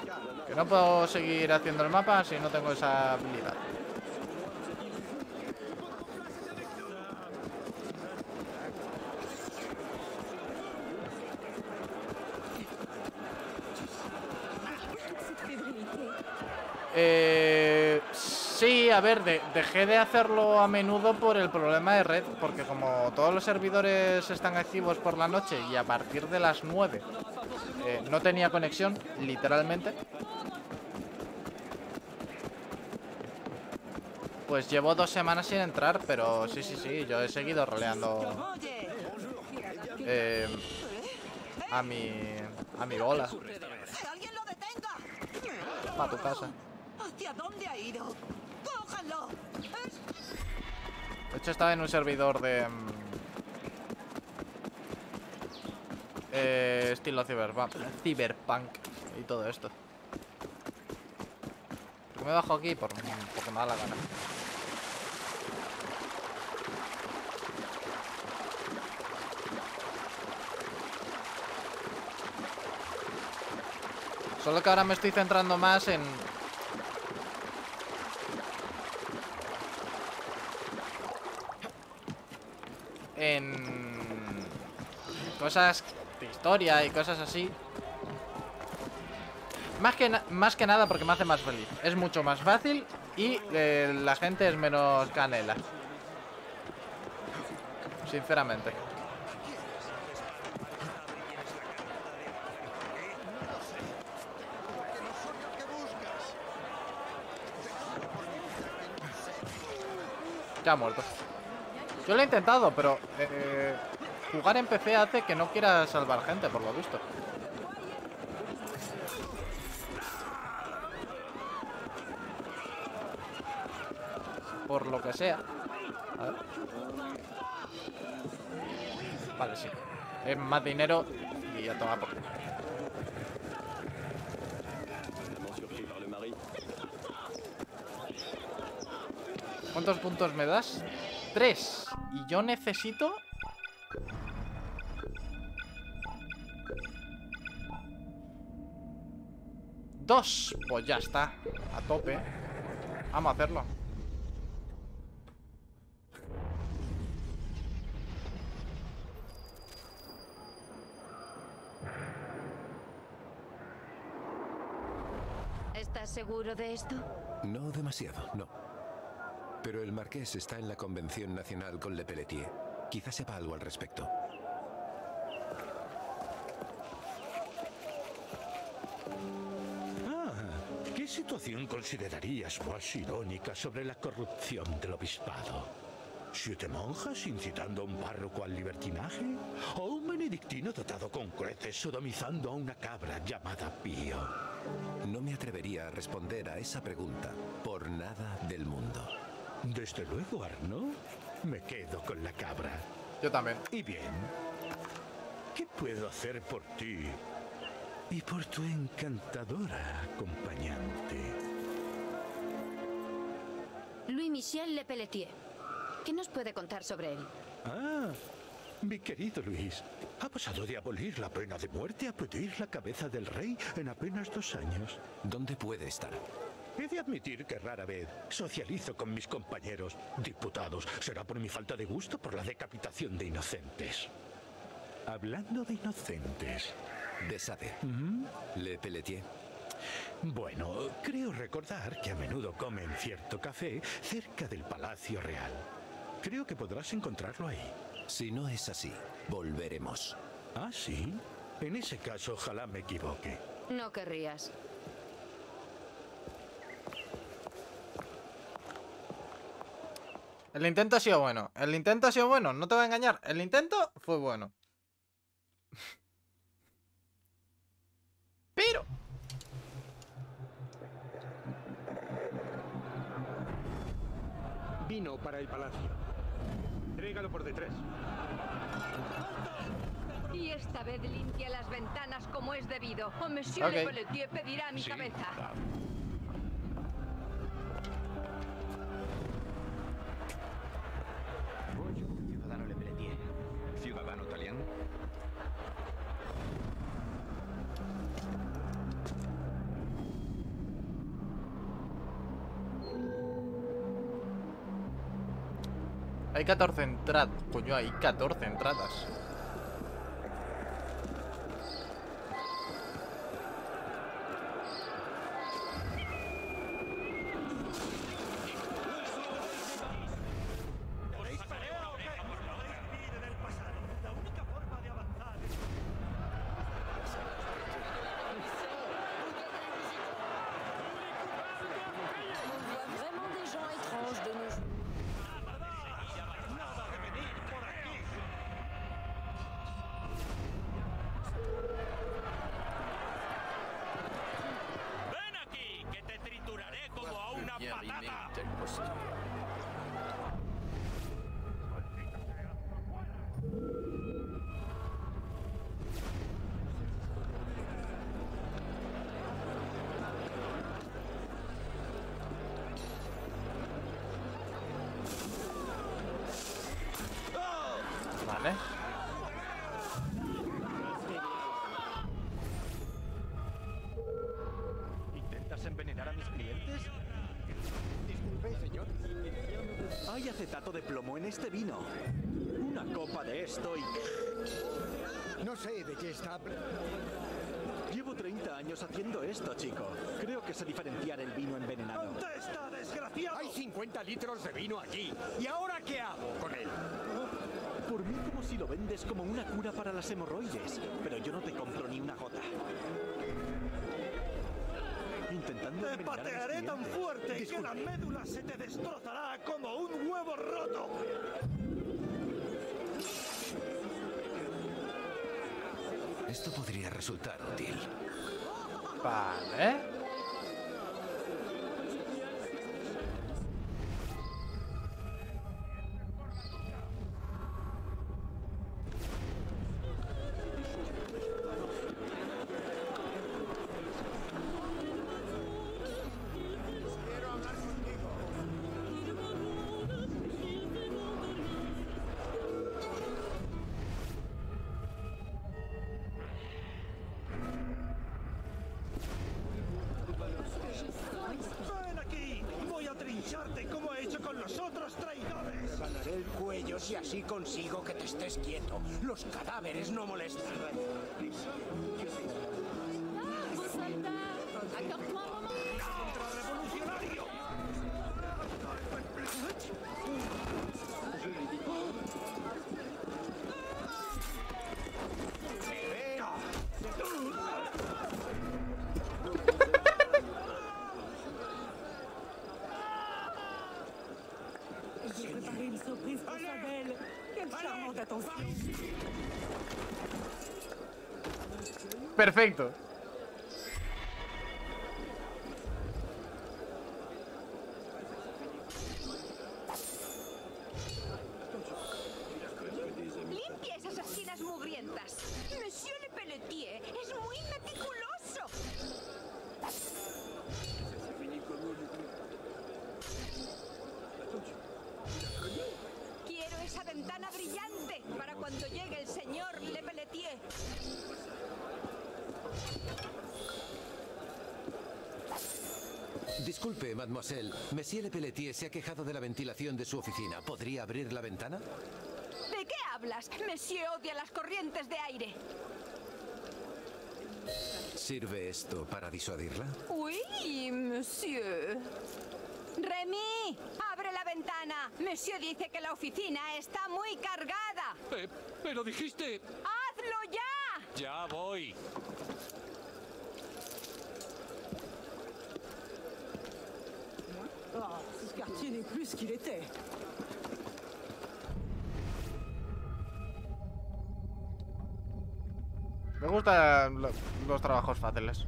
Que no puedo seguir haciendo el mapa si no tengo esa habilidad. Sí, a ver, dejé de hacerlo a menudo por el problema de red, porque como todos los servidores están activos por la noche y a partir de las 9 no tenía conexión, literalmente, pues llevo 2 semanas sin entrar, pero sí, yo he seguido roleando a mi bola. ¡Alguien lo detenga! Pa' tu casa. ¿Hacia dónde ha ido? ¡Cójanlo! De hecho estaba en un servidor de estilo Cyberpunk y todo esto. ¿Por qué me bajo aquí? Porque me da la gana. Solo que ahora me estoy centrando más en cosas de historia y cosas así. Más que nada porque me hace más feliz. Es mucho más fácil y la gente es menos canela. Sinceramente. Ya ha muerto. Yo lo he intentado, pero jugar en PC hace que no quiera salvar gente, por lo visto. Por lo que sea. A ver. Vale, sí. Es más dinero y a tomar por culo. ¿Cuántos puntos me das? 3. Y yo necesito... 2. Pues ya está. A tope. Vamos a hacerlo. ¿Estás seguro de esto? No demasiado, no. Pero el marqués está en la Convención Nacional con Le Pelletier. Quizás sepa algo al respecto. ¿Qué situación considerarías más irónica sobre la corrupción del obispado? ¿7 monjas incitando a un párroco al libertinaje? ¿O un benedictino dotado con creces sodomizando a una cabra llamada Pío? No me atrevería a responder a esa pregunta por nada del mundo. Desde luego, Arnaud. Me quedo con la cabra. Yo también. Y bien, ¿qué puedo hacer por ti y por tu encantadora acompañante? Louis-Michel Le Pelletier. ¿Qué nos puede contar sobre él? Mi querido Luis, ha pasado de abolir la pena de muerte a pedir la cabeza del rey en apenas 2 años. ¿Dónde puede estar? He de admitir que rara vez socializo con mis compañeros diputados. Será por mi falta de gusto por la decapitación de inocentes. Hablando de inocentes... De Sade. Le Pelletier. Bueno, creo recordar que a menudo come en cierto café cerca del Palacio Real. Creo que podrás encontrarlo ahí. Si no es así, volveremos. ¿Ah, sí? En ese caso, ojalá me equivoque. No querrías. El intento ha sido bueno. El intento ha sido bueno. No te voy a engañar. El intento fue bueno. Pero... Vino para el palacio. Trégalo por detrás. Y esta vez limpia las ventanas como es debido, o Monsieur Le Pelletier pedirá mi cabeza. Ciudadano Le Pelletier. Ciudadano italiano. Hay 14 entradas. Coño, hay 14 entradas. Vale. ¿Intentas envenenar a mis clientes? Disculpe, señor. Hay acetato de plomo en este vino. Una copa de esto y... No sé de qué está... Llevo 30 años haciendo esto, chico. Creo que sé diferenciar el vino envenenado. ¡Contesta, desgraciado! Hay 50 litros de vino aquí. ¿Y ahora qué hago con él? Por mí como si lo vendes como una cura para las hemorroides, pero yo no te compro ni una gota. Intentando Te patearé tan fuerte que la médula se te destrozará como un huevo roto. Esto podría resultar útil. Vale. ¡Ven aquí! Voy a trincharte como he hecho con los otros traidores. Ganaré el cuello si así consigo que te estés quieto. Los cadáveres no molestan. ¡Contrarrevolucionario! Perfecto. Limpia esas esquinas mugrientas. Monsieur Le Pelletier es muy meticuloso. Quiero esa ventana brillante para cuando llegue el señor Le Pelletier. Disculpe, mademoiselle. Monsieur Le Pelletier se ha quejado de la ventilación de su oficina. ¿Podría abrir la ventana? ¿De qué hablas? Monsieur odia las corrientes de aire. ¿Sirve esto para disuadirla? Oui, monsieur. Remy, abre la ventana. Monsieur dice que la oficina está muy cargada. Pero dijiste... ¡Hazlo ya! Ya voy. Oh, ce quartier n'est plus ce qu'il était. Me gustan los trabajos fáciles.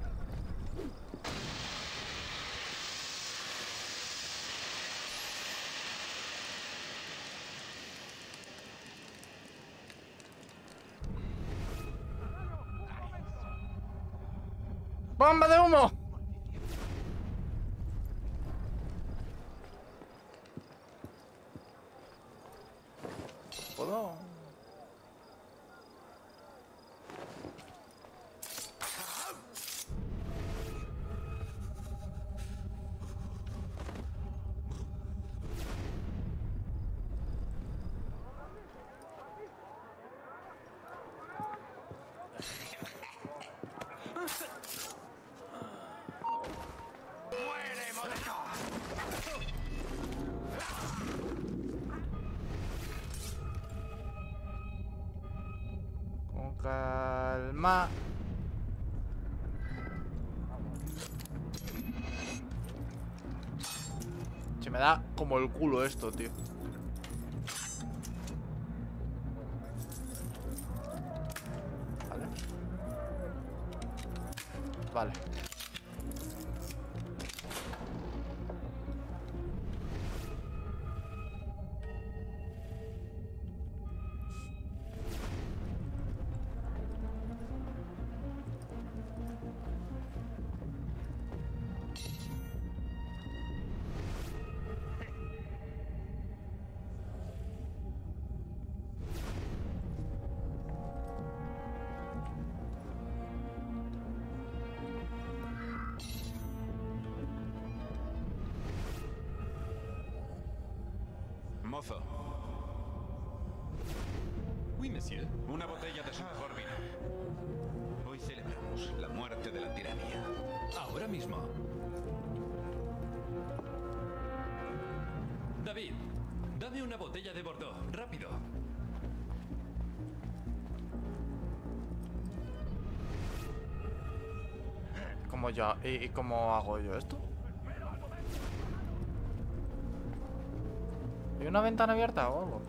¡Bomba de humo! ¿Puedo? ¡Muere, Mordecai! Con calma. Se me da como el culo esto, tío. Vale. Vale. Mozo. Oui, monsieur. Una botella de su mejor vino. Hoy celebramos la muerte de la tiranía. Ahora mismo. David, dame una botella de Bordeaux, rápido. ¿Cómo ya? ¿Y cómo hago yo esto? ¿Hay una ventana abierta o algo?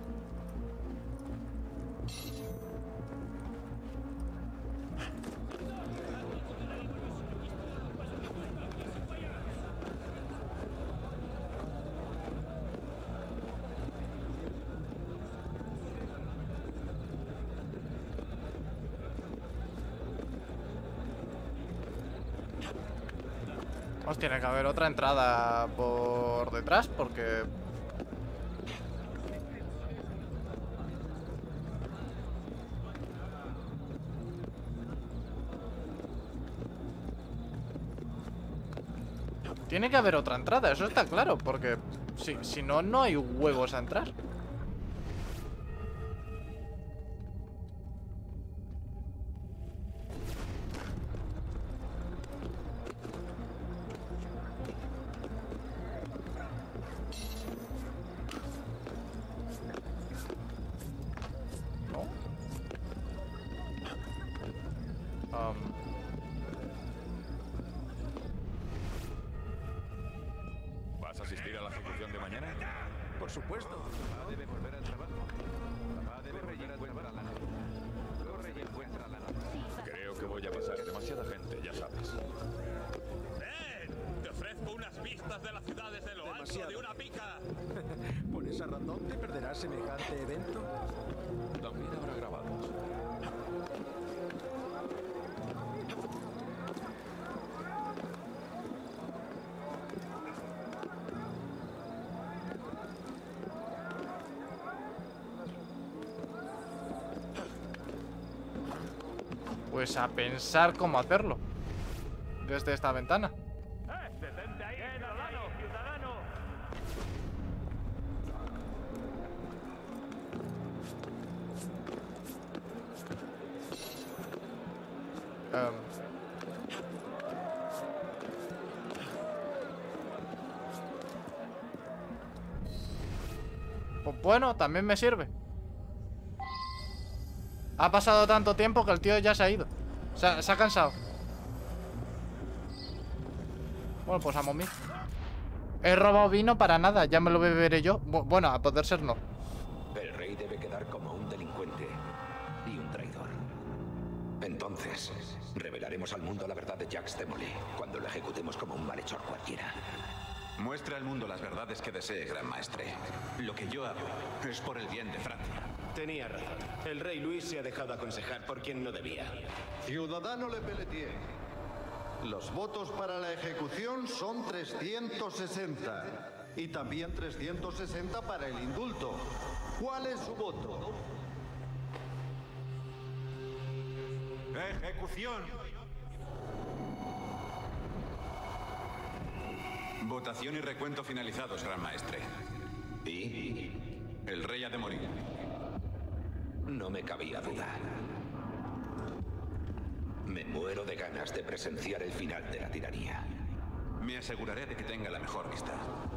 Pues tiene que haber otra entrada por detrás porque... Tiene que haber otra entrada, eso está claro, porque si no, no hay huevos a entrar. ¿Vas a asistir a la ejecución de mañana? Por supuesto. Debe volver al trabajo. Debe volver al trabajo. Corre y encuentra la nota. Creo que voy a pasar demasiada gente, ya sabes. ¡Ven! Te ofrezco unas vistas de las ciudades de lo alto de una pica. Por esa razón te perderás semejante evento. También habrá grabados. Pues a pensar cómo hacerlo desde esta ventana. ¡Detente ahí, ciudadano! Pues bueno, también me sirve. Ha pasado tanto tiempo que el tío ya se ha ido. Se ha cansado. Bueno, pues a momir. He robado vino para nada, ya me lo beberé yo. Bueno, a poder ser no. El rey debe quedar como un delincuente y un traidor. Entonces, revelaremos al mundo la verdad de Jacques de Molay cuando lo ejecutemos como un malhechor cualquiera. Muestra al mundo las verdades que desee, Gran Maestre. Lo que yo hago es por el bien de Francia. Tenía razón. El rey Luis se ha dejado aconsejar por quien no debía. Ciudadano Le Pelletier, los votos para la ejecución son 360 y también 360 para el indulto. ¿Cuál es su voto? ¡Ejecución! Votación y recuento finalizados, Gran Maestre. ¿Y? El rey ha de morir. No me cabía duda. Me muero de ganas de presenciar el final de la tiranía. Me aseguraré de que tenga la mejor vista.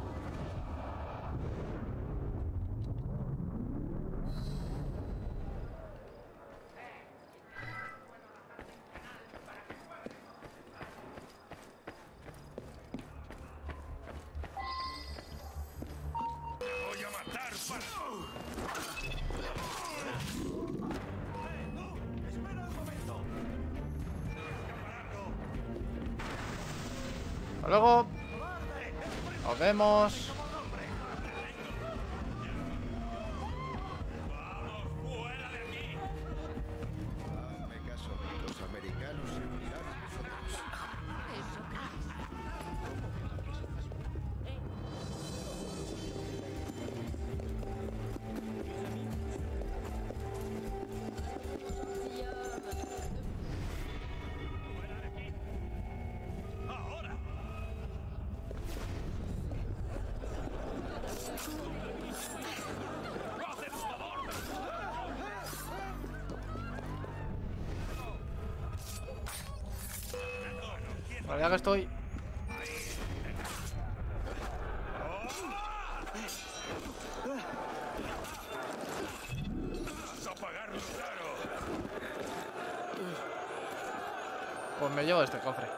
Voy a matar para... ¡Espera un momento! Hasta luego. Nos vemos. Hazme caso, los americanos se unirán a nosotros. Bueno, ya que estoy. Pues me llevo este cofre.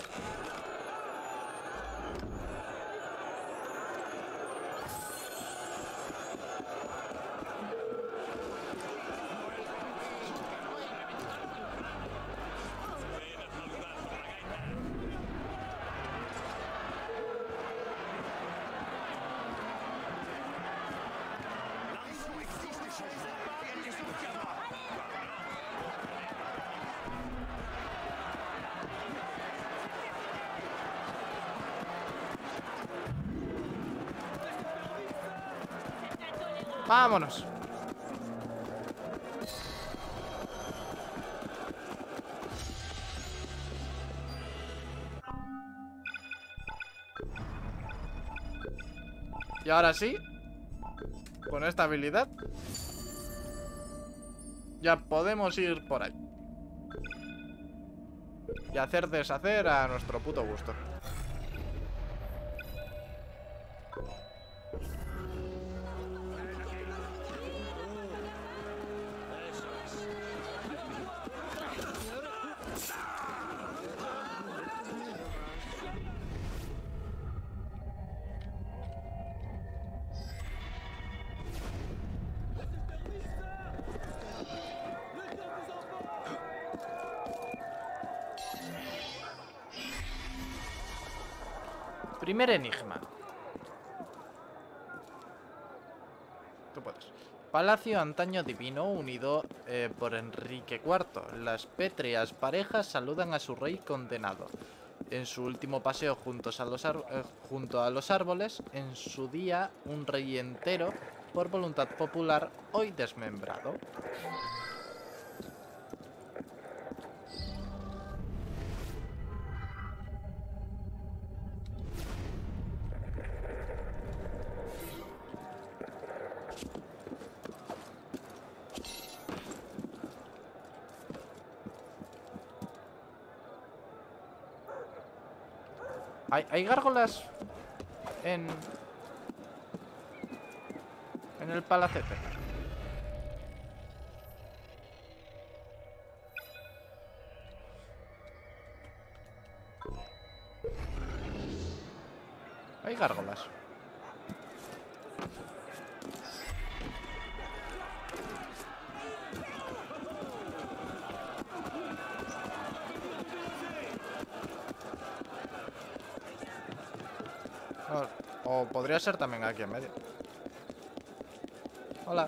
Vámonos. Y ahora sí, con esta habilidad, ya podemos ir por ahí y hacer deshacer a nuestro puto gusto. Primer enigma. Tú puedes. Palacio antaño divino unido por Enrique IV. Las pétreas parejas saludan a su rey condenado. En su último paseo junto a los árboles, en su día un rey entero, por voluntad popular, hoy desmembrado. ¿Hay gárgolas en el palacete? Hay gárgolas. O podría ser también aquí en medio. Hola.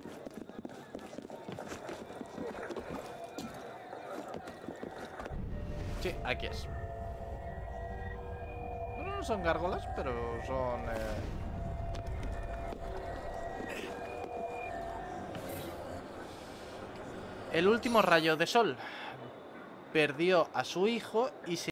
Sí, aquí es. No son gárgolas, pero son... El último rayo de sol perdió a su hijo y se